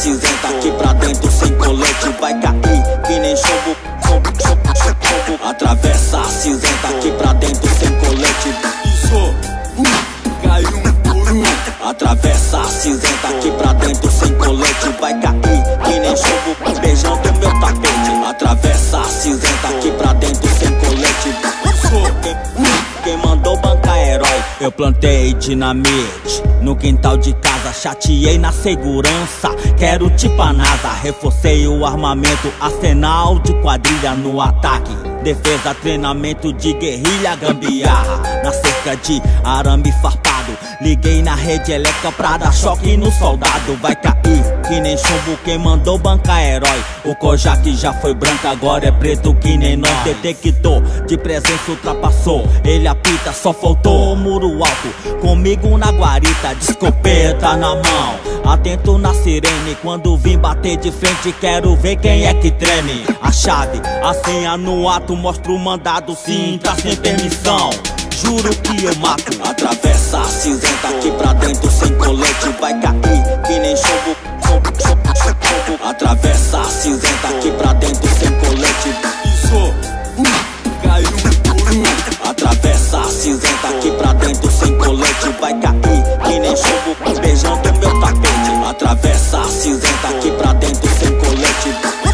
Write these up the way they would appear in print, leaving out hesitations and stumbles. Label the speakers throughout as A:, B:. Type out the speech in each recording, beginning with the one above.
A: cinzenta aqui pra dentro sem colete. Vai cair que nem chumbo, chumbo, chumbo, chumbo. Atravessa a cinzenta aqui pra dentro sem colete.
B: Pisou, caiu por um.
A: Atravessa a cinzenta aqui pra dentro sem colete. Vai cair que nem chumbo beijando meu tapete. Atravessa a cinzenta aqui pra dentro sem colete. Quem mandou bancar herói? Eu plantei dinamite no quintal de casa, chateei na segurança. Quero tipo a NASA, reforcei o armamento, arsenal de quadrilha no ataque. Defesa, treinamento de guerrilha, gambiarra na cerca de arame farpado. Liguei na rede elétrica pra dar choque no soldado. Vai cair que nem chumbo, quem mandou bancar herói. O Kojak já foi branco, agora é preto que nem nós. Detector de presença ultrapassou, ele apita, só faltou o muro alto. Comigo na guarita, de escopeta na mão, atento na sirene. Quando vim bater de frente, quero ver quem é que treme. A chave, a senha no ato, mostro o mandado, sim, tá sem permissão. Juro que eu mato. Atravessa a cinzenta aqui pra dentro sem colete. Vai cair que nem chumbo, chumbo, chumbo, chumbo. Atravessa a cinzenta aqui pra dentro sem colete.
B: Pisou, caiu por um.
A: Atravessa a cinzenta aqui pra dentro sem colete. Vai cair que nem chumbo beijando meu tapete. Atravessa a cinzenta aqui pra dentro sem colete.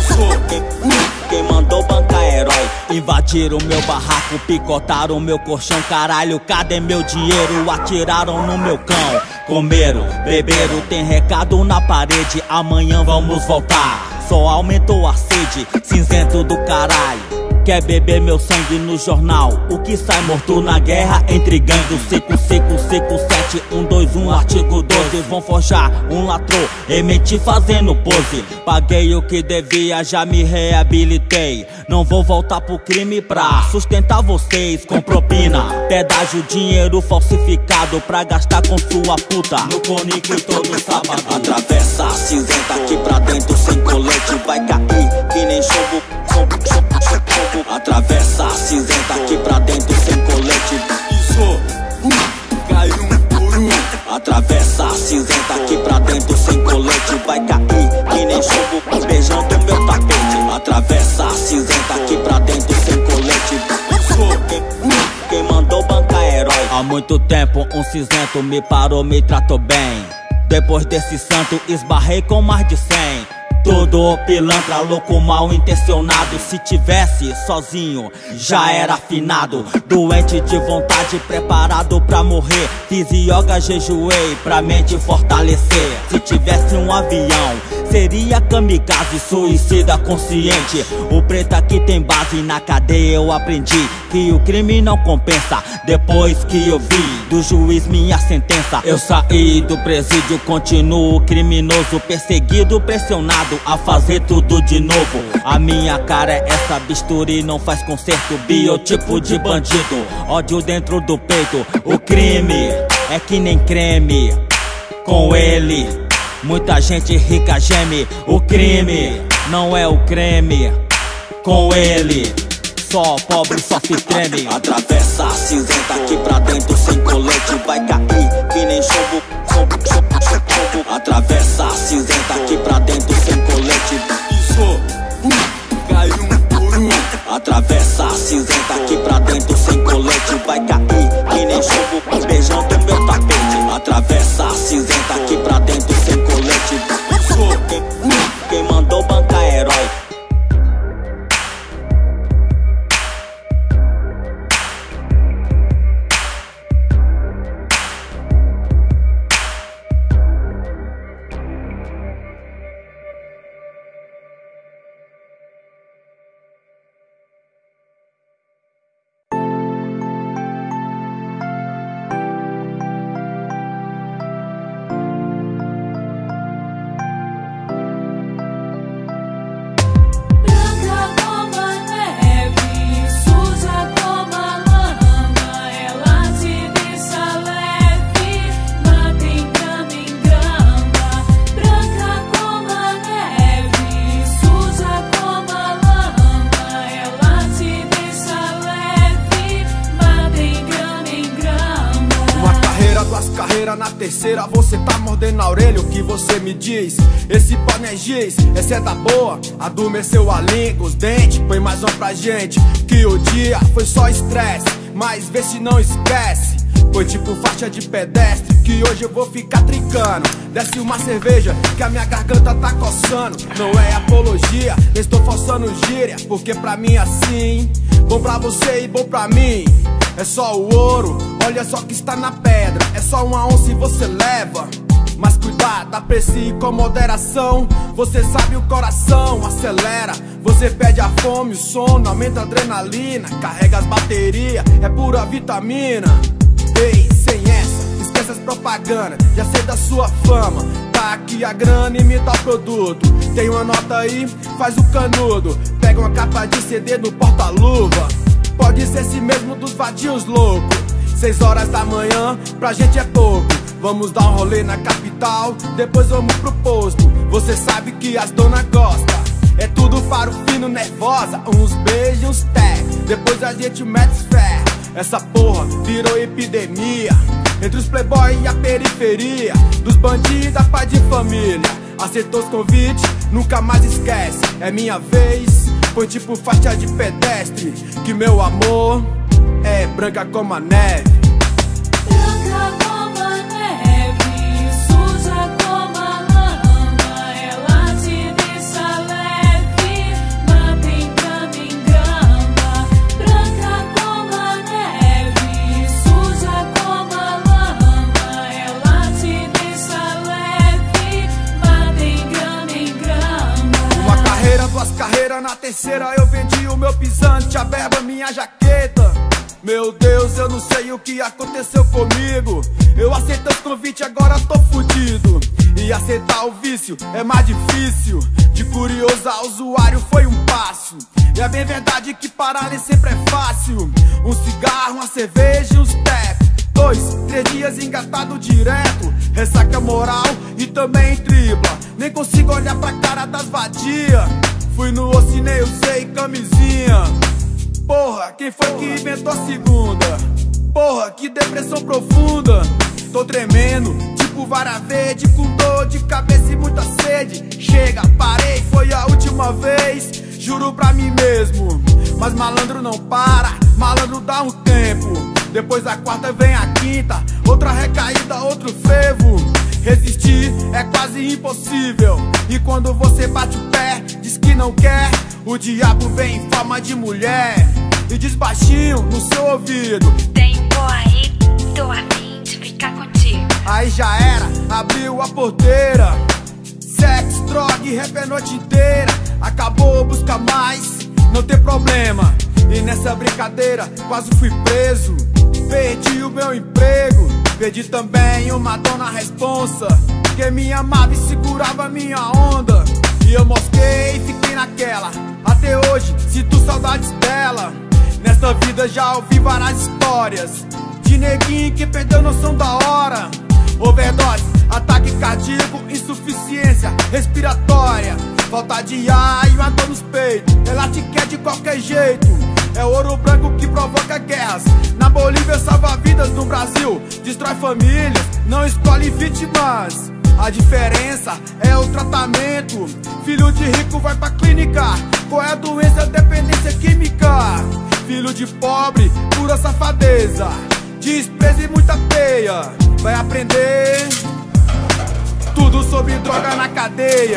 A: Quem mandou bancar herói? Invadiram meu barraco, picotaram meu colchão. Caralho, cadê meu dinheiro? Atiraram no meu cão. Comeram, beberam, tem recado na parede. Amanhã vamos voltar, só aumentou a sede. Cinzento do caralho, quer beber meu sangue no jornal? O que sai morto na guerra entre gangues? Seco, seco, seco, 7121, artigo 12. Vão forjar um latrô, emiti fazendo pose. Paguei o que devia, já me reabilitei. Não vou voltar pro crime pra sustentar vocês com propina. Pedágio, dinheiro falsificado pra gastar com sua puta. No Conic todo sábado. Atravessa a cinzenta aqui pra dentro sem colete. Vai cair que nem chumbo, chumbo, chumbo, chumbo. Atravessa a cinzenta aqui pra dentro sem colete.
B: Pisou, caiu por um.
A: Atravessa a cinzenta aqui pra dentro sem colete. Vai cair que nem chumbo beijando meu tapete. Atravessa a cinzenta aqui pra dentro sem colete. Quem mandou bancar herói? Há muito tempo um cinzento me parou, me tratou bem. Depois desse santo esbarrei com mais de 100. Todo pilantra, louco, mal intencionado. Se tivesse sozinho, já era afinado. Doente de vontade, preparado pra morrer. Fiz yoga, jejuei pra mente fortalecer. Se tivesse um avião, seria kamikaze, suicida consciente. O preto aqui tem base, na cadeia eu aprendi que o crime não compensa. Depois que eu vi do juiz minha sentença, eu saí do presídio, continuo criminoso. Perseguido, pressionado a fazer tudo de novo. A minha cara é essa, bisturi não faz conserto. Biotipo de bandido, ódio dentro do peito. O crime é que nem creme, com ele muita gente rica geme. O crime não é o creme, com ele só pobre sofre treme. Atravessa a cinzenta aqui pra dentro sem colete. Vai cair que nem chumbo, chumbo, chumbo, chumbo. Atravessa a cinzenta aqui pra dentro sem colete.
B: Pisou, caiu por um.
A: Atravessa a cinzenta aqui pra dentro sem colete. Vai cair que nem chumbo beijando meu tapete. Atravessa a cinzenta aqui pra dentro sem colete. Quem mandou bancar herói?
C: terceira você tá mordendo a orelha. O que você me diz? Esse pó não é giz, essa é da boa. Adormeceu a língua, os dentes. Põe mais uma pra gente. Que o dia foi só estresse, mas vê se não esquece. Foi tipo faixa de pedestre, que hoje eu vou ficar trincando. Desce uma cerveja, que a minha garganta tá coçando. Não é apologia, estou forçando gíria, porque pra mim é assim. Bom pra você e bom pra mim. É só o ouro, olha só que está na pedra. É só uma onça e você leva. Mas cuidado, aprecie com moderação. Você sabe o coração acelera. Você perde a fome, o sono, aumenta a adrenalina. Carrega as baterias, é pura vitamina. Ei, sem essa, esquece as propagandas. Já sei da sua fama. Tá aqui a grana, imita o produto. Tem uma nota aí, faz o canudo. Pega uma capa de CD no porta-luva. Pode ser esse mesmo dos vadios loucos. 6 horas da manhã, pra gente é pouco. Vamos dar um rolê na capital, depois vamos pro posto. Você sabe que as dona gostam. É tudo faro fino, nervosa. Uns beijos, uns té. Depois a gente mete fé. Essa porra virou epidemia entre os playboy e a periferia. Dos bandidos a pai de família. Acertou os convites, nunca mais esquece. É minha vez, foi tipo faixa de pedestre. Que meu amor é branca como a neve.
D: Branca como a neve, suja como a lama. Ela te deixa leve, mata em grama em grama. Branca como a neve, suja como a lama. Ela te deixa leve, mata em grama.
C: Uma carreira, 2 carreiras, na terceira eu vendi o meu pisante, a berba, minha jaqueta. Meu Deus, eu não sei o que aconteceu comigo. Eu aceitei os convites, agora tô fudido. E aceitar o vício é mais difícil. De curioso a usuário foi um passo. E é bem verdade que parar nem sempre é fácil. Um cigarro, uma cerveja e uns tecos. 2, 3 dias engatado direto. Ressaca moral e também tripla. Nem consigo olhar pra cara das vadias. Fui no ocinei, usei camisinha. Porra, quem foi que inventou a segunda? Porra, que depressão profunda. Tô tremendo, tipo vara verde, com dor de cabeça e muita sede. Chega, parei, foi a última vez. Juro pra mim mesmo. Mas malandro não para, malandro dá um tempo. Depois da quarta vem a quinta. Outra recaída, outro frevo. Resistir é quase impossível. E quando você bate o pé, diz que não quer, o diabo vem em forma de mulher e diz baixinho no seu ouvido:
E: tem boa aí, tô a fim de ficar contigo.
C: Aí já era, abriu a porteira. Sexo, droga e rap a noite inteira. Acabou, busca mais, não tem problema. E nessa brincadeira quase fui preso. Perdi o meu emprego, perdi também uma dona responsa, que me amava e segurava minha onda. E eu mosquei e fiquei naquela. Até hoje sinto saudades dela. Nessa vida já ouvi várias histórias de neguinho que perdeu noção da hora. Overdose, ataque cardíaco, insuficiência respiratória, falta de ar e uma dor nos peitos. Ela te quer de qualquer jeito. É ouro branco que provoca guerras. Na Bolívia salva vidas, no Brasil destrói famílias, não escolhe vítimas. A diferença é o tratamento. Filho de rico vai pra clínica. Qual é a doença? Dependência química. Filho de pobre, pura safadeza, desprezo e muita peia. Vai aprender tudo sobre droga na cadeia.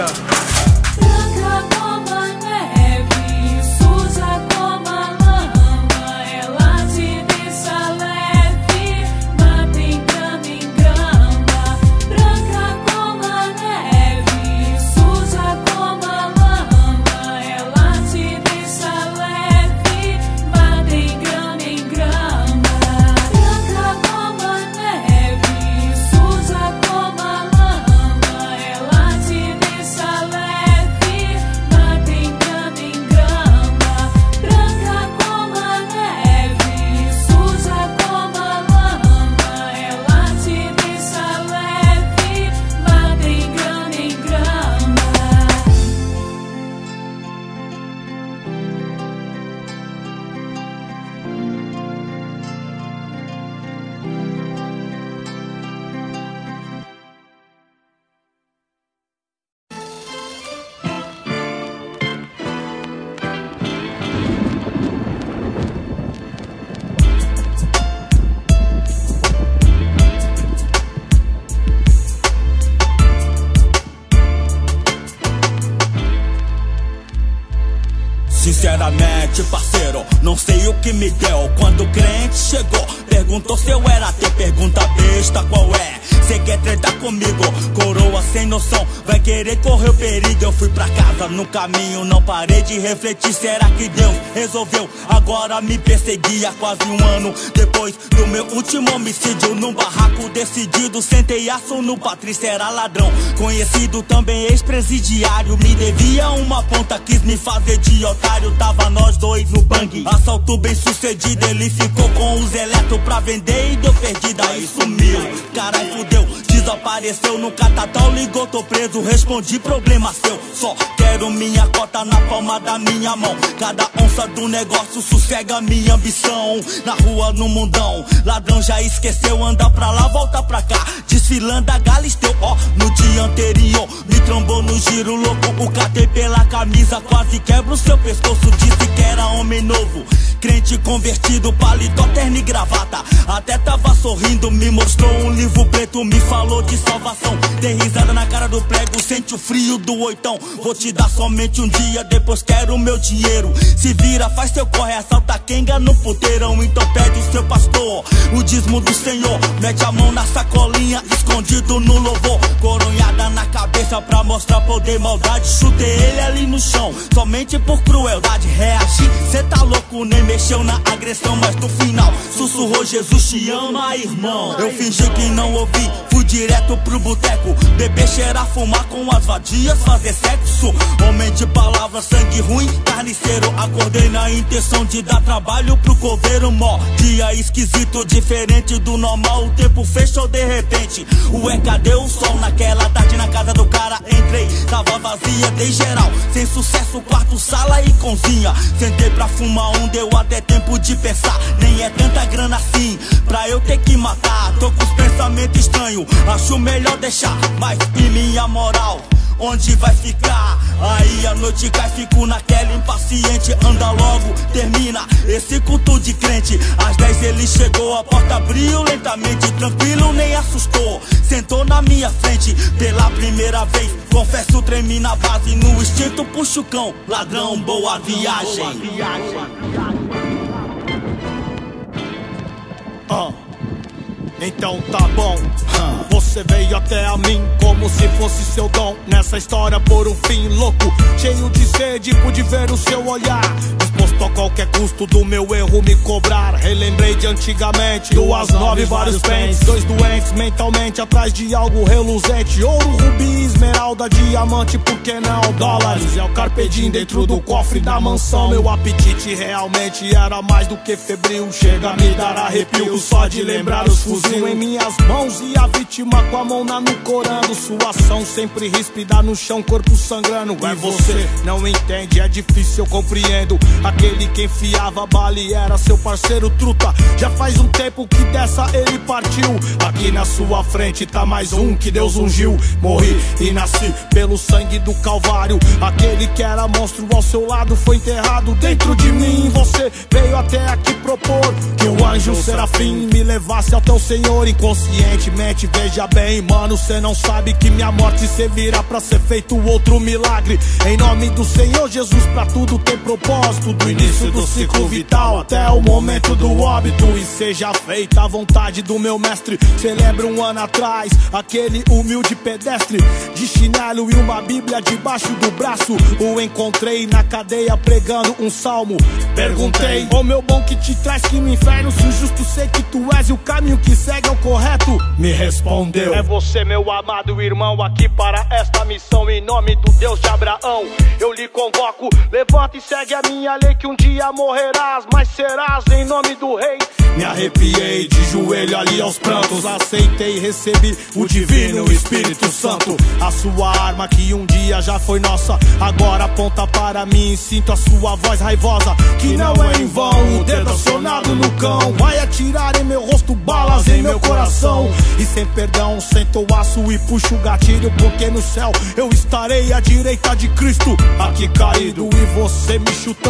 D: Branca como a neve, suja como a lama. Ela te deixa leve, mata em grama. Branca como a neve, suja como a lama. Ela te deixa leve, mata em grama. Branca como a neve, suja como a lama. Ela te deixa leve.
A: Sinceramente, parceiro, não sei o que me deu. Quando o crente chegou, perguntou se eu era teu. Pergunta besta, qual é? Cê quer tretar comigo? Coroa sem noção, vai querer correr o perigo. Eu fui pra casa, no caminho não parei de refletir. Será que Deus resolveu agora me perseguir? Há quase um ano depois do meu último homicídio, num barraco decidido, sentei aço no Patrícia. Era ladrão, conhecido também ex-presidiário. Me devia uma ponta, quis me fazer de otário. Tava nós dois no bang, assalto bem sucedido. Ele ficou com os eletros pra vender e deu perdida. Aí sumiu, carai fudeu, desapareceu no catadão. Ligou, tô preso, respondi, problema seu. Só quero minha cota na palma da minha mão. Cada onça do negócio sossega minha ambição. Na rua, no mundão, ladrão já esqueceu. Anda pra lá, volta pra cá, desfilando a Galisteu. Ó, no dia anterior, me trombou no giro louco. O catei pela camisa, quase quebra o seu pescoço. Disse que era homem novo, crente convertido, paletó, terno e gravata. Até tava sorrindo, me mostrou um livro preto, me falou de salvação. Dei risada na cara do prego, sente o frio do oitão. Vou te dar somente um dia, depois quero o meu dinheiro. Se vira, faz seu corre, assalta quenga no puteirão. Então pede o seu pastor o dízimo do Senhor. Mete a mão na sacolinha, escondido no louvor. Coronhada na cabeça pra mostrar poder e maldade. Chutei ele ali no chão, somente por crueldade. Reagi, cê tá louco, nem mexeu na agressão. Mas no final, sussurrou: Jesus te ama, irmão. Eu fingi que não ouvi, fui direto pro boteco. Beber, cheirar, fumar com as vadias, fazer sexo. Homem de palavra, sangue ruim, carniceiro. Acordei na intenção de dar trabalho pro coveiro. Mó dia esquisito, diferente do normal. O tempo fechou de repente. Ué, cadê o sol? Naquela tarde na casa do cara entrei, tava vazia, dei geral, sem sucesso, quarto, sala e cozinha. Sentei pra fumar um, deu até tempo de pensar. Nem é tanta grana assim pra eu ter que matar. Tô com os pensamentos estranhos, acho melhor deixar. Mas e minha moral, onde vai ficar? Aí a noite cai, fico naquela impaciente. Anda logo, termina esse culto de crente. Às 10 ele chegou, a porta abriu lentamente. Tranquilo, nem assustou, sentou na minha frente. Pela primeira vez, confesso, tremi na base. No instinto puxo o cão, ladrão, boa viagem.
C: Então tá bom, você veio até a mim como se fosse seu dom. Nessa história por um fim louco, cheio de sede, pude ver o seu olhar, disposto a qualquer custo do meu erro me cobrar. Relembrei de antigamente, 2 9 vários pentes, 2 doentes mentalmente atrás de algo reluzente. Ouro, rubi, esmeralda, diamante, por que não dólares? É o carpe diem dentro do cofre da mansão. Meu apetite realmente era mais do que febril, chega a me dar arrepio só de lembrar os fuzis em minhas mãos e a vítima com a mão no corando. Sua ação sempre ríspida no chão, corpo sangrando. E você não entende, é difícil, eu compreendo. Aquele que enfiava bala e era seu parceiro truta. Já faz um tempo que dessa ele partiu. Aqui na sua frente tá mais um que Deus ungiu. Morri e nasci pelo sangue do Calvário. Aquele que era monstro ao seu lado foi enterrado dentro de mim. Você veio até aqui propor que o anjo serafim me levasse até o Senhor. Inconscientemente, veja bem, mano, cê não sabe que minha morte servirá pra ser feito outro milagre. Em nome do Senhor Jesus, pra tudo tem propósito. Do início do ciclo vital até o momento do óbito. E seja feita a vontade do meu mestre. Celebra um ano atrás, aquele humilde pedestre de chinelo e uma bíblia debaixo do braço. O encontrei na cadeia pregando um salmo. Perguntei: ô meu bom, que te traz que no inferno? Se o justo sei que tu és e o caminho que segue é o correto. Me respondeu: é você, meu amado irmão, aqui para esta missão. Em nome do Deus de Abraão eu lhe convoco. Levanta e segue a minha lei, que um dia morrerás, mas serás em nome do rei. Me arrepiei de joelho ali aos prantos. Aceitei e recebi o divino Espírito Santo. A sua arma que um dia já foi nossa, agora aponta para mim. Sinto a sua voz raivosa, que não é em vão. O dedo acionado no cão, vai atirar em meu rosto balas em meu coração. E sem perdão, sento o aço e puxo o gatilho, porque no céu eu estarei à direita de Cristo. Aqui caído e você me chutando,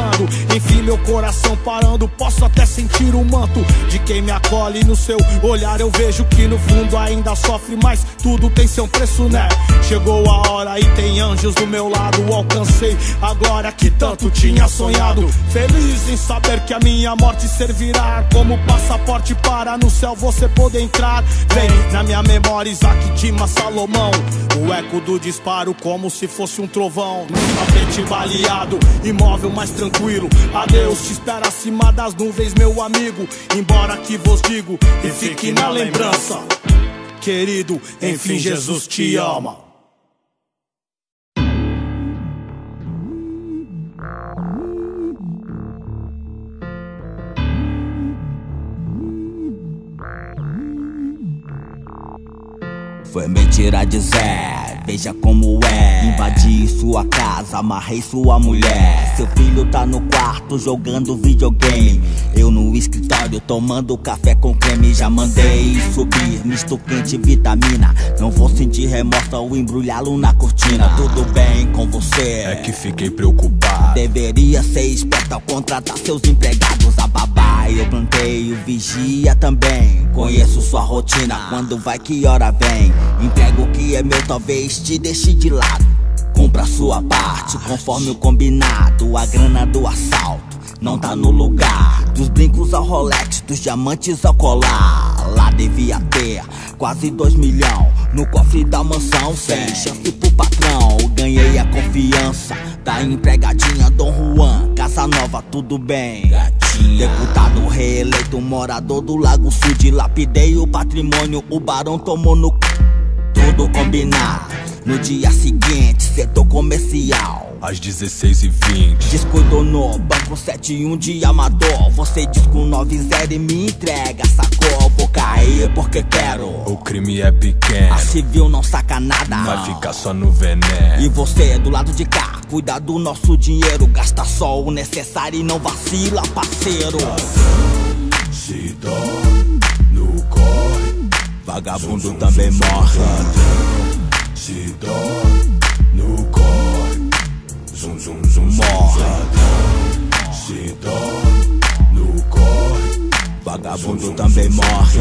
F: Enfim, meu coração parando, posso até sentir o manto de quem me acolhe. No seu olhar eu vejo que no fundo ainda sofre, mas tudo tem seu preço, né? Chegou a hora e tem anjos do meu lado. Alcancei a glória que tanto tinha sonhado. Feliz em saber que a minha morte servirá como passaporte para no céu você poder entrar. Vem na minha memória Isaac Dima Salomão, o eco do disparo como se fosse um trovão. Num tapete baleado, imóvel mais tranquilo. Adeus, te espera acima das nuvens, meu amigo. Embora que vos digo e fique na lembrança, querido, enfim Jesus te ama.
A: Foi mentira dizer, veja como é. Invadi sua casa, amarrei sua mulher. Seu filho tá no quarto jogando videogame, eu no escritório tomando café com creme. Já mandei subir misto quente vitamina, não vou sentir remorso ao embrulhá-lo na cortina. Tudo bem com você?
B: É que fiquei preocupado.
A: Deveria ser esperto ao contratar seus empregados. A babá eu plantei, o vigia também. Conheço sua rotina, quando vai, que hora vem. Entrego o que é meu, talvez te deixe de lado. Compra sua parte, conforme o combinado. A grana do assalto não tá no lugar. Dos brincos ao Rolex, dos diamantes ao colar. Lá devia ter quase 2 milhões no cofre da mansão, sem chance pro patrão. Ganhei a confiança da empregadinha Dom Juan. Casa nova, tudo bem, gatinha. Deputado reeleito, morador do Lago Sul. Dilapidei o patrimônio, o barão tomou no c... Tudo combinado. No dia seguinte, setor comercial,
B: às 16h20.
A: descuidou no banco 71 de Amador. Você diz com 90 e me entrega, sacou? Vou cair porque quero.
B: O crime é pequeno,
A: A civil não saca nada,
B: vai ficar só no veneno.
A: E você do lado de cá, cuida do nosso dinheiro. Gasta só o necessário e não vacila, parceiro.
B: Se dorme no corre,
A: Vagabundo também morre.
B: se dorme no corre, zum zum zum
A: Morre.
B: se dorme no corre,
A: Vagabundo também morre.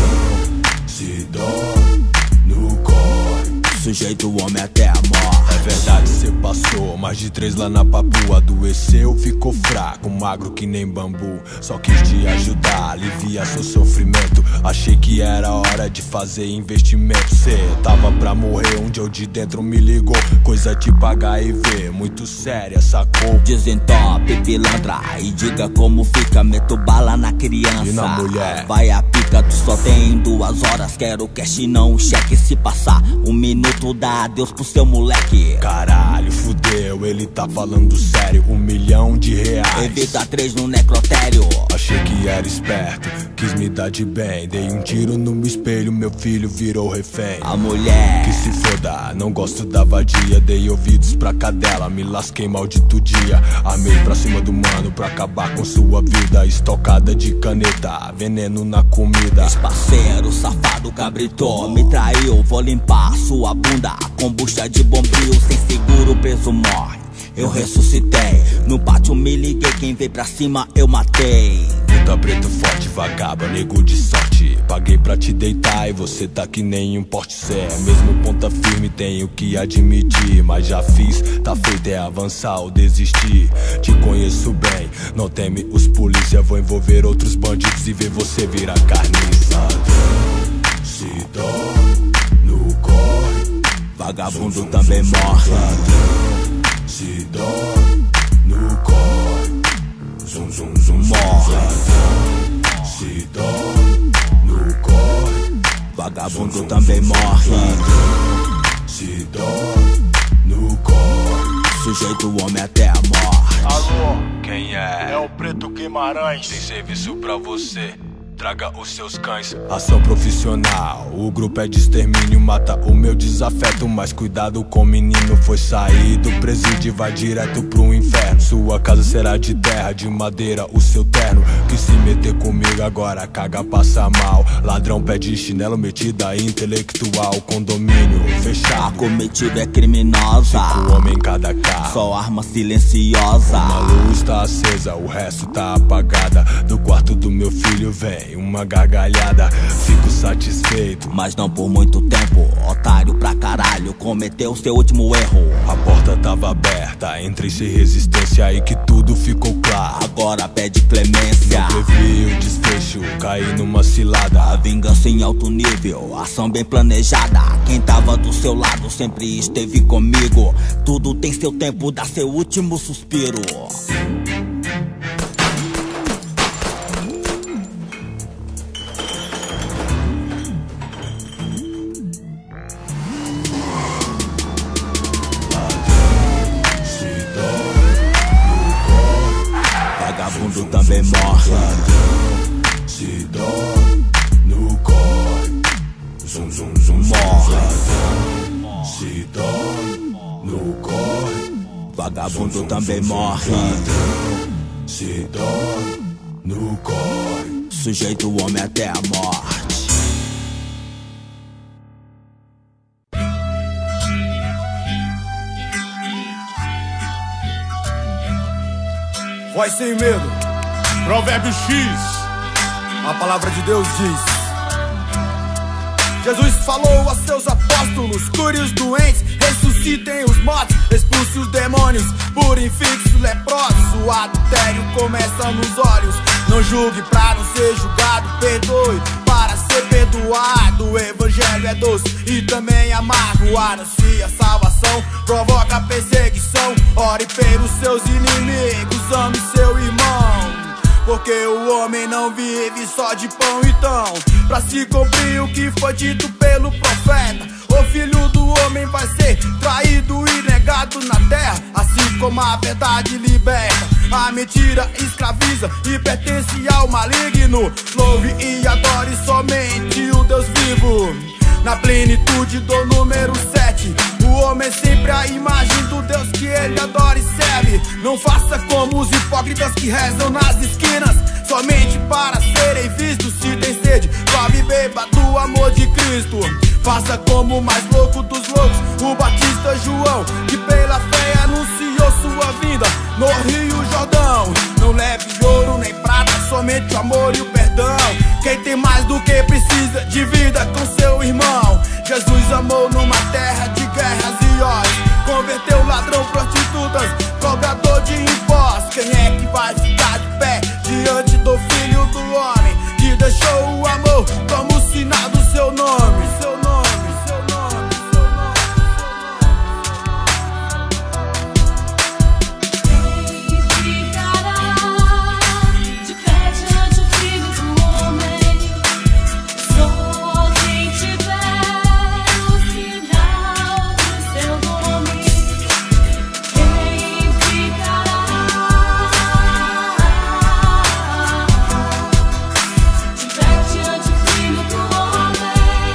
B: se dorme no corre.
A: Sujeito homem até a morte.
B: É verdade, cê passou mais de 3 lá na Papua. Adoeceu, ficou fraco, magro que nem bambu. Só quis te ajudar, aliviar seu sofrimento. Achei que era hora de fazer investimento. Cê tava pra morrer, um dia eu de dentro me ligou. Coisa tipo HIV, muito séria, sacou?
A: Desentope, pilantra e diga como fica. Meto bala na criança
B: E na mulher?
A: vai a pica, tu só tem 2 horas. Quero cash, não cheque. Se passar 1 minuto, dá adeus pro seu moleque.
B: Caralho, fudeu, ele tá falando sério. R$1 milhão.
A: Evita 3 no necrotério.
B: Achei que era esperto, quis me dar de bem. Dei um tiro no meu espelho, meu filho virou refém.
A: A mulher
B: Que se foda, não gosto da vadia. Dei ouvidos pra cadela, me lasquei maldito dia. Armei pra cima do mano pra acabar com sua vida. Estocada de caneta, veneno na comida.
A: parceiro, safado, cabrito, me traiu. Vou limpar sua bunda com bucha de bombril. Sem seguro, preso morre. Eu ressuscitei, no pátio me liguei. Quem veio pra cima eu matei.
B: Puta preto forte, vagaba, nego de sorte. Paguei pra te deitar e você tá que nem um porte. Cê é mesmo ponta firme, tenho que admitir. Mas já fiz, tá feito, é avançar ou desistir. Te conheço bem, não teme os polícia. Vou envolver outros bandidos e ver você virar carniça. Se dorme no corre,
A: Vagabundo também morre.
B: se dorme no corre, zum zum zum
A: Morre.
B: se dorme no corre,
A: Vagabundo também morre.
B: se dorme no corre.
A: Sujeito homem até a morte.
F: Alô,
B: Quem é?
F: é o Preto Guimarães.
B: Tem serviço pra você. Traga os seus cães. Ação profissional, o grupo é de extermínio. Mata o meu desafeto, mas cuidado com o menino. Foi sair do presídio e vai direto pro inferno. Sua casa será de terra, de madeira o seu terno. Que se meter comigo agora caga, passa mal. Ladrão pede chinelo, metida intelectual. Condomínio
A: A
B: fechado,
A: comitiva é criminosa.
B: 5 homens em cada carro.
A: só arma silenciosa.
B: Uma luz tá acesa, o resto tá apagada. Do quarto do meu filho vem uma gargalhada. Fico satisfeito,
A: mas não por muito tempo. Otário pra caralho, cometeu seu último erro.
B: A porta tava aberta, entrei sem resistência e que tudo ficou claro.
A: Agora pede clemência.
B: Eu previ o desfecho, caí numa cilada.
A: A vingança em alto nível, ação bem planejada. Quem tava do seu lado sempre esteve comigo. Tudo tem seu tempo, dá seu último suspiro. Vagabundo também morre.
B: Ladrão se dói no corre. Zum zum zum
A: morre.
B: Ladrão se dói no corre.
A: Vagabundo também morre.
B: Ladrão se dói no corre.
A: Sujeito o homem até a morte.
C: Voz sem medo.
F: Provérbio X.
C: A palavra de Deus diz: Jesus falou a seus apóstolos: cure os doentes, ressuscitem os mortos, expulse os demônios, purem fixos leprosos. O adultério começa nos olhos. Não julgue pra não ser julgado, perdoe para ser perdoado. O evangelho é doce e também amargo. Anuncia a salvação, provoca perseguição. Ore pelos seus inimigos, ame seu irmão, porque o homem não vive só de pão. Então, pra se cumprir o que foi dito pelo profeta, o filho do homem vai ser traído e negado na terra. Assim como a verdade liberta, a mentira escraviza e pertence ao maligno. Louve e adore somente o Deus vivo. Na plenitude do número 7, o homem é sempre a imagem do Deus que ele adora e serve. Não faça como os hipócritas que rezam nas esquinas, somente para serem vistos. Se tem sede, prove e beba do amor de Cristo. Faça como o mais louco dos loucos, o Batista João, que pela fé anunciou sua vinda no Rio Jordão. Não leve ouro nem prata, somente o amor e o perdão. Quem tem mais do que precisa, divida com seu irmão. Jesus amou numa terra de guerras e ódios, converteu ladrão, prostitutas, cobrador de impostos. Quem é que vai ficar de pé diante do Filho do Homem, que deixou o amor como sinal do seu nome? Seu nome, seu nome, seu nome,
D: Quem ficará de pé diante do Filho do Homem? Só quem tiver o sinal do seu nome. Quem ficará de pé diante do Filho do Homem?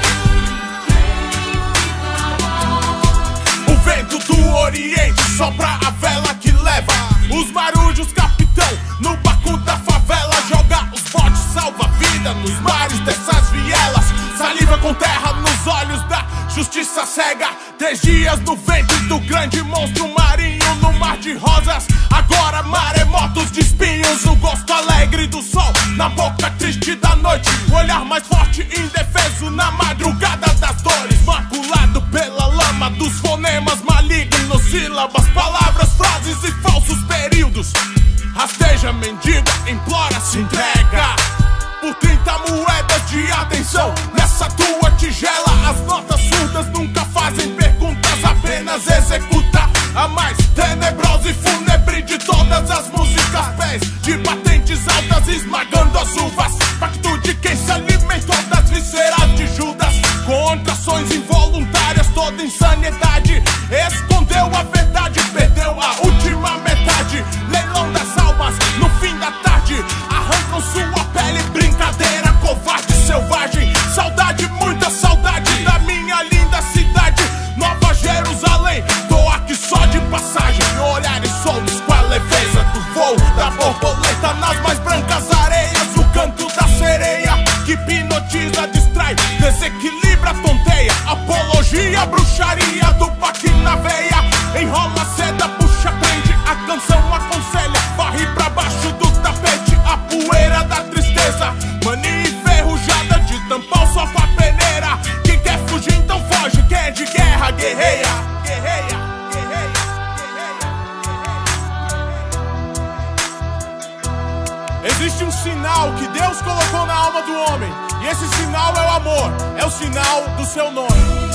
D: Quem ficará?
F: O vento do Oriente sopra a vela que leva os marujos, capitão, no barco da favela. Joga os botes salva-vida nos mares dessas vielas. Saliva com terra nos olhos da justiça cega. 3 dias no ventre do grande monstro marinho no mar de rosas. Agora maremotos de espinhos, o gosto alegre do sol na boca triste da noite. O olhar mais forte e indefeso na madrugada das dores. Maculado pela lama dos fonemas malignos, sílabas, palavras, frases e falsos períodos. Rasteja, mendiga, implora, se entrega por 30 moedas de atenção. Nessa tua tigela, as notas surdas nunca fazem perguntas, apenas executa a mais tenebrosa e fúnebre de todas as músicas. Pés de batentes altas esmagando as uvas, pacto de quem se alimentou das vísceras de Judas. Contrações involuntárias, toda insanidade. Escondeu a verdade, perdeu a última metade. Leilão das almas, no fim da tarde, arrancam sua pele, brincadeira, covarde, selvagem. Saudade, muita saudade da minha linda cidade, Nova Jerusalém. Tô Existe um sinal que Deus colocou na alma do homem, e esse sinal é o amor, é o sinal do seu nome.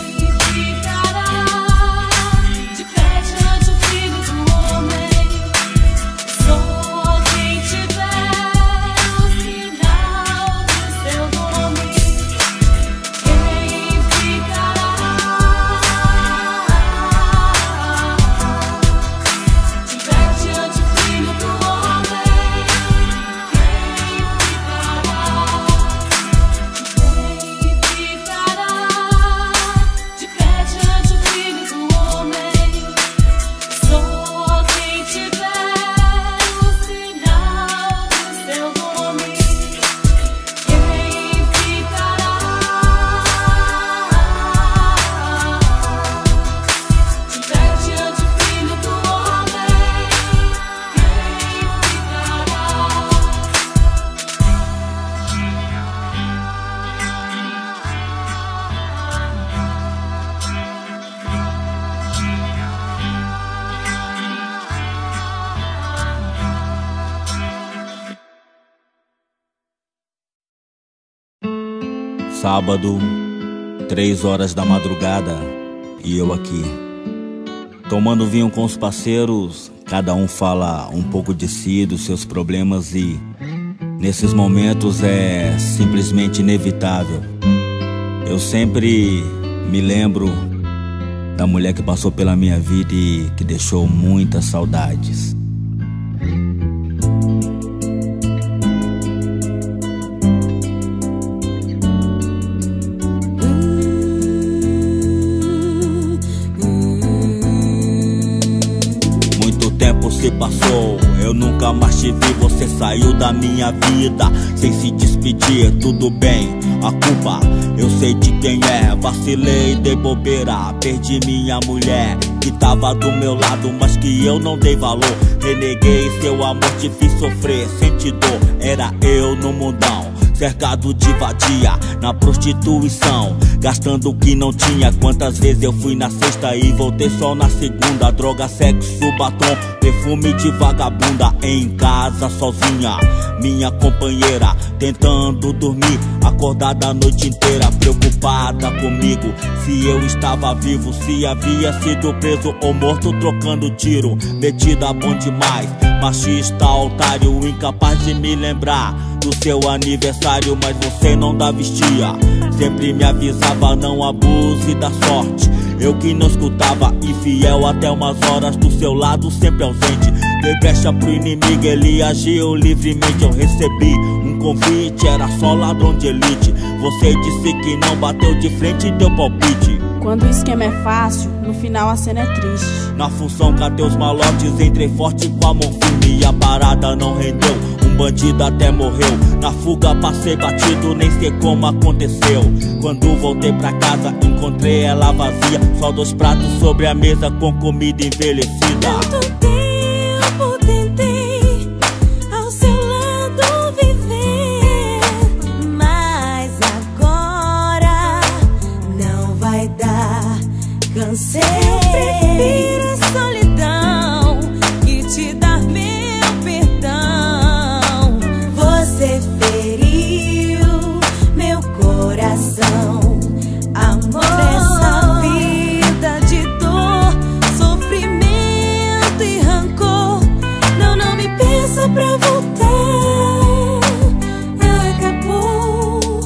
A: Sábado, 3 horas da madrugada, e eu aqui, tomando vinho com os parceiros. Cada um fala um pouco de si, dos seus problemas, e nesses momentos é simplesmente inevitável. Eu sempre me lembro da mulher que passou pela minha vida e que deixou muitas saudades. Se passou, eu nunca mais te vi. Você saiu da minha vida sem se despedir. Tudo bem, a culpa eu sei de quem é. Vacilei, dei bobeira, perdi minha mulher que tava do meu lado, mas que eu não dei valor. Reneguei seu amor, te fiz sofrer, senti dor. Era eu no mundão, cercado de vadia, na prostituição, gastando o que não tinha. Quantas vezes eu fui na sexta e voltei só na segunda. Droga, sexo, batom, perfume de vagabunda. Em casa sozinha, minha companheira, tentando dormir, acordada a noite inteira, preocupada comigo, se eu estava vivo, se havia sido preso ou morto trocando tiro. Metida bom demais, machista, otário, incapaz de me lembrar do seu aniversário, mas você não dá vestia. Sempre me avisava, não abuse da sorte. Eu que não escutava, infiel até umas horas do seu lado, sempre ausente. Dei brecha pro inimigo, ele agiu livremente. Eu recebi um convite, era só ladrão de elite. Você disse que não, bateu de frente e deu palpite.
G: Quando o esquema é fácil, no final a cena é triste.
A: Na função, catei os malotes, entrei forte com a mão firme e a parada não rendeu. Um bandido até morreu, na fuga passei batido, nem sei como aconteceu. Quando voltei pra casa, encontrei ela vazia, só 2 pratos sobre a mesa com comida envelhecida.
D: Tanto tempo tentei ao seu lado viver, mas agora não vai dar. Cansei, prefiro a solidão que te dar meu perdão. Você feriu meu coração, amor. Nessa vida de dor, sofrimento e rancor, não me peça pra voltar, acabou.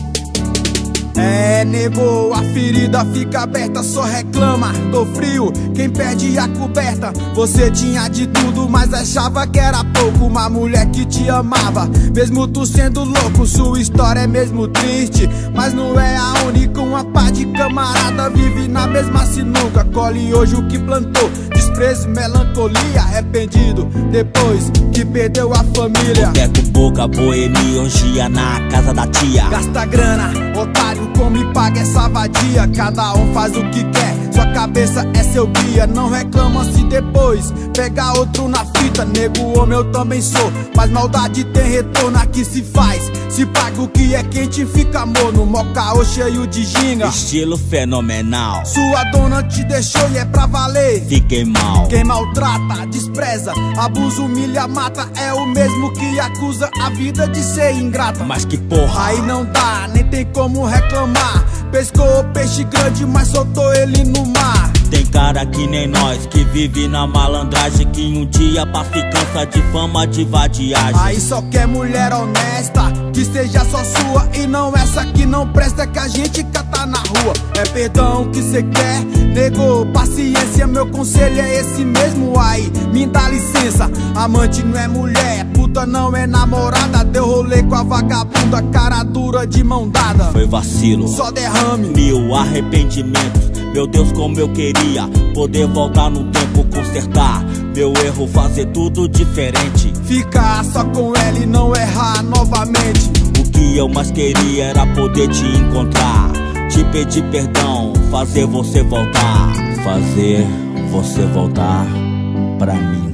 C: Nego, a ferida fica aberta, só reclama do frio quem perde a coberta. Você tinha de tudo, mas achava que era pouco. Uma mulher que te amava, mesmo tu sendo louco. Sua história é mesmo triste, mas não é a única. Uma pá de camarada vive na mesma sinuca. Colhe hoje o que plantou, desprezo, melancolia. Arrependido depois que perdeu a família.
A: Boteco, boca, boemia, orgia na casa da tia.
C: Gasta grana, otário, como e paga essa vadia. Cada um faz o que quer, Sua cabeça é seu guia, não reclama se depois pegar outro na fita. Nego, homem eu também sou, mas maldade tem retorno, aqui se faz. Se paga o que é quente fica amor, no mocaô cheio de ginga.
A: Estilo fenomenal.
C: Sua dona te deixou e é pra valer.
A: Fiquei mal.
C: Quem maltrata, despreza, abusa, humilha, mata, é o mesmo que acusa a vida de ser ingrata.
A: Mas que porra,
C: aí não dá, nem tem como reclamar. Pescou peixe grande, mas soltou ele no mar.
A: Tem cara que nem nós, que vive na malandragem, que um dia passa e cansa de fama de vadiagem.
C: Aí só quer mulher honesta, que seja só sua e não essa que não presta, que a gente cata na rua. É perdão que cê quer, negou, paciência, meu conselho é esse mesmo. Aí, me dá licença, amante não é mulher, puta não é namorada. Deu rolê com a vagabunda, cara dura de mão dada.
A: Foi vacilo,
C: só derrame,
A: mil arrependimentos. Meu Deus, como eu queria poder voltar no tempo, consertar meu erro, fazer tudo diferente.
C: Ficar só com ela e não errar novamente.
A: O que eu mais queria era poder te encontrar, te pedir perdão, fazer você voltar. Fazer você voltar pra mim.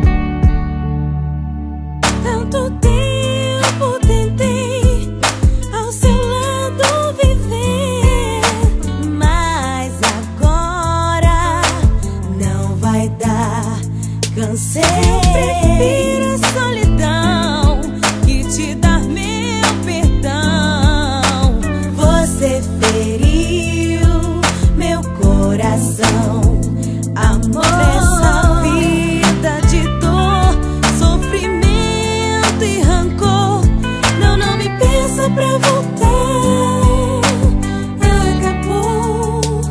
D: Tanto tempo tentei ao seu lado viver, mas agora não vai dar. Cansei, prefiro a solidão que te dar meu perdão. Você feriu meu coração, amor. Nessa vida de dor, sofrimento e rancor, não me peça pra voltar. Acabou.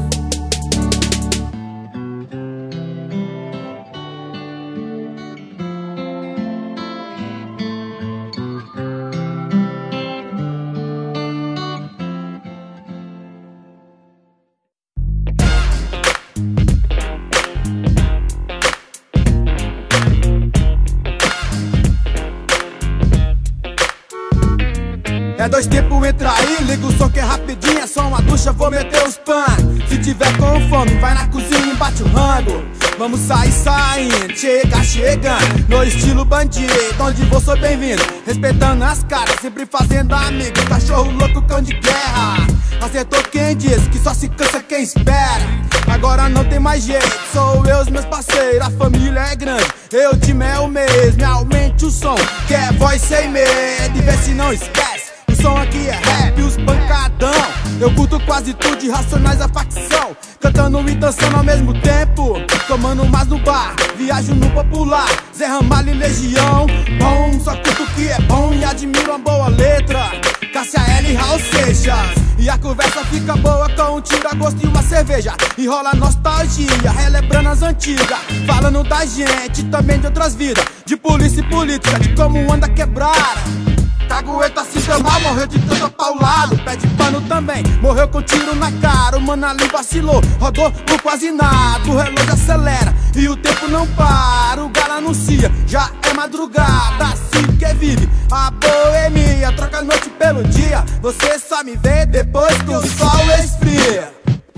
C: É dois tempos, entra aí, liga o som que é rapidinho, é só uma ducha, vou meter os panos. Se tiver com fome, vai na cozinha e bate o rango. Vamos sair saindo, chega chegando, no estilo bandido, onde vou sou bem-vindo. Respeitando as caras, sempre fazendo amigo, cachorro louco, cão de guerra. Acertou quem disse que só se cansa quem espera. Agora não tem mais jeito, sou eu, os meus parceiros, a família é grande, eu, o time é o mesmo. Aumente o som, que é voz sem medo, e vê se não esquece. O som aqui é rap, os pancadão. Eu curto quase tudo, de Racionais a facção, cantando e dançando ao mesmo tempo, tomando mais no bar, viajo no popular, Zé Ramalho e Legião. Bom, só curto que é bom e admiro uma boa letra, Cássia L e Raul Seixas. E a conversa fica boa com um tira-gosto e uma cerveja. Enrola nostalgia, relembrando as antigas, falando da gente, também de outras vidas, de polícia e política, de como anda quebrada. Cagueta se deu mal, morreu de tanto paulado. Pé de pano também, morreu com tiro na cara. O mano ali vacilou, rodou por quase nada. O relógio acelera e o tempo não para. O galo anuncia, já é madrugada. Assim que vive a boemia, troca a noite pelo dia. Você só me vê depois que o sol esfria.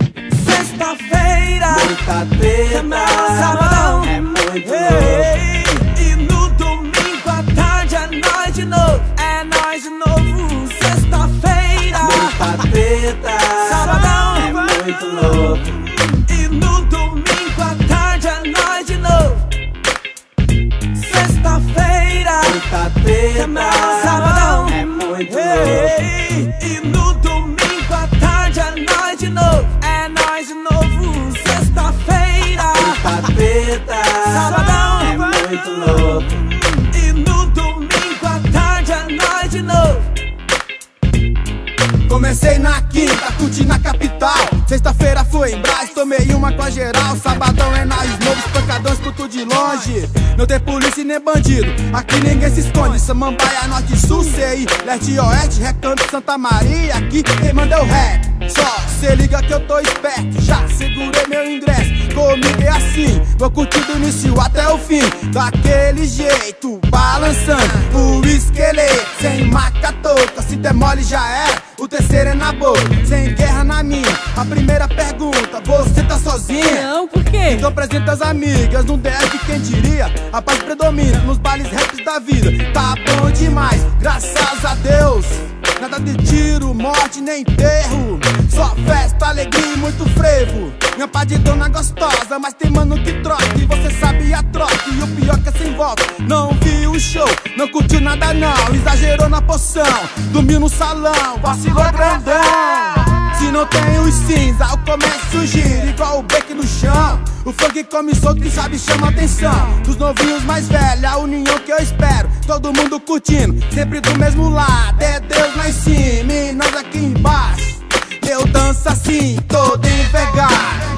H: Sexta-feira,
C: muita treta,
H: sabadão
C: é muito louco.
H: E no domingo à tarde é nós de novo. É nós de novo. Sexta-feira,
C: muita treta,
H: sabadão
C: é muito louco.
H: E no domingo à tarde é nós de novo. Sexta-feira,
C: muita treta,
H: sabadão
C: é muito louco.
H: E no domingo à tarde é nós de novo. É nós de novo. Sexta-feira,
C: muita treta,
H: sabadão
C: é muito louco.
H: E no domingo à tarde é nós de novo.
C: Comecei na quinta, curti na capital. Sexta-feira fui em Brás, tomei uma com a geral. Sabadão é nós novos, pancadão escuto de longe. Não tem polícia e nem bandido, aqui ninguém se esconde. Samambaia, norte, sul, CI, leste e oeste, Recanto, Santa Maria. Aqui quem manda é o rap, Só cê liga que eu tô esperto, já segurei meu ingresso. Comigo é assim, vou curtir do início até o fim. Daquele jeito, balançando o esqueleto. Sem maca-toca, se der mole já era. O terceiro é na boca, sem guerra na minha. A primeira pergunta, você tá sozinha?
I: Não, por quê?
C: Então apresenta as amigas, não deve quem diria. A paz predomina nos bailes raps da vida. Tá bom demais, graças a Deus. Nada de tiro, morte nem enterro. Só festa, alegria e muito frevo. Minha pá de dona gostosa, mas tem mano que troca. E você sabe a troca, e o pior que é sem volta. Não viu o show, não curtiu nada não. Exagerou na poção, dormiu no salão, vacilou grandão. Se não tem os cinza, o comércio gira igual o break no chão. O funk come solto e sabe chama atenção dos novinhos mais velhos, a união que eu espero. Todo mundo curtindo, sempre do mesmo lado. É Deus lá em cima e nós aqui embaixo. Eu danço assim, todo envergado.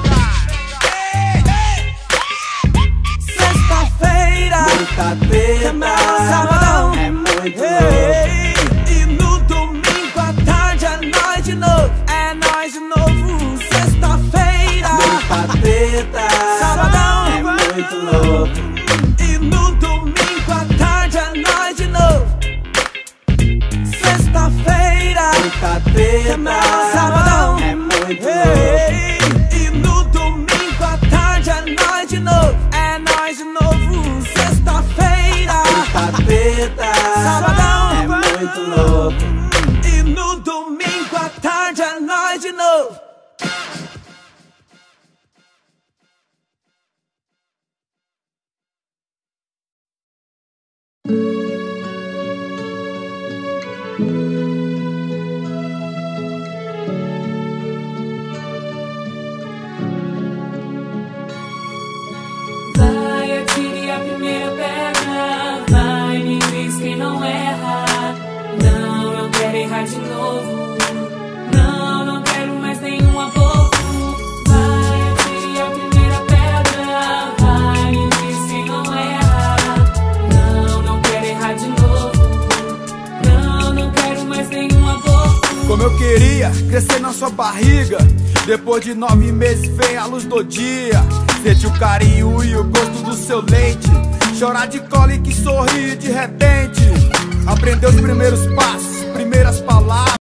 H: Sexta-feira, muita treta, sabadão é muito louco. E no domingo à tarde é nós de novo, é nós de novo. Sexta-feira, muita treta, sabadão é muito louco. E no domingo à tarde é nós de novo. Sexta-feira, muita treta, sabadão é muito louco. E no domingo à tarde é nós de novo, é nós de novo. Sexta-feira, muita treta, sabadão é muito louco. E no domingo à tarde é nós de novo.
D: Vai, atire a primeira pedra. Vai, me diz quem não erra. Não, não quero errar de novo. Não, não quero mais nenhum aborto. Vai, atire a primeira pedra. Vai, me diz quem não erra. Não, não quero errar de novo. Não, não quero mais nenhum aborto.
C: Como eu queria crescer na sua barriga. Depois de 9 meses vem a luz do dia. Sente o carinho e o gosto do seu leite. Chorar de cólica e sorrir de repente. Aprender os primeiros passos, primeiras palavras.